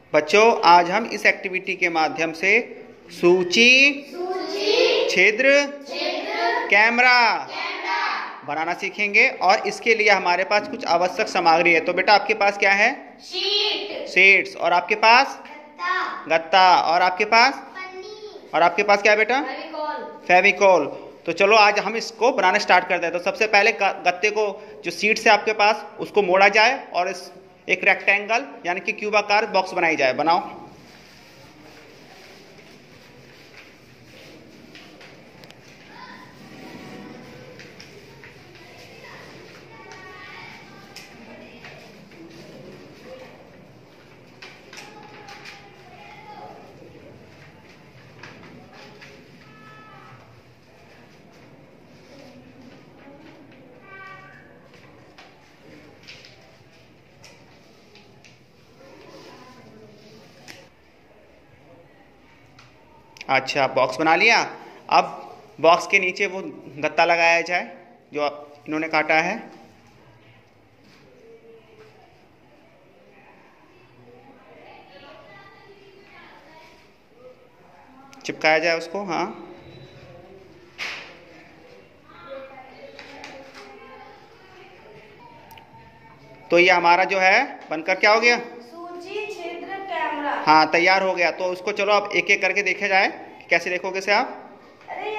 बच्चों आज हम इस एक्टिविटी के माध्यम से सूची, छिद्र, कैमरा बनाना सीखेंगे और इसके लिए हमारे पास कुछ आवश्यक सामग्री है। तो बेटा आपके पास क्या है? शीट्स। और आपके पास गत्ता। और आपके पास क्या है बेटा? फेविकॉल। तो चलो आज हम इसको बनाना स्टार्ट करते हैं। तो सबसे पहले गत्ते को, जो शीट्स है आपके पास, उसको मोड़ा जाए और इस एक रेक्टेंगल यानी कि क्यूबाकार बॉक्स बनाई जाए। बनाओ। अच्छा, बॉक्स बना लिया। अब बॉक्स के नीचे वो गत्ता लगाया जाए जो इन्होंने काटा है। चिपकाया जाए उसको। हाँ, तो ये हमारा जो है बनकर क्या हो गया? सूची, छिद्र, कैमरा। हाँ, तैयार हो गया। तो उसको चलो अब एक एक करके देखा जाए। कैसे देखोगे से आप? अरे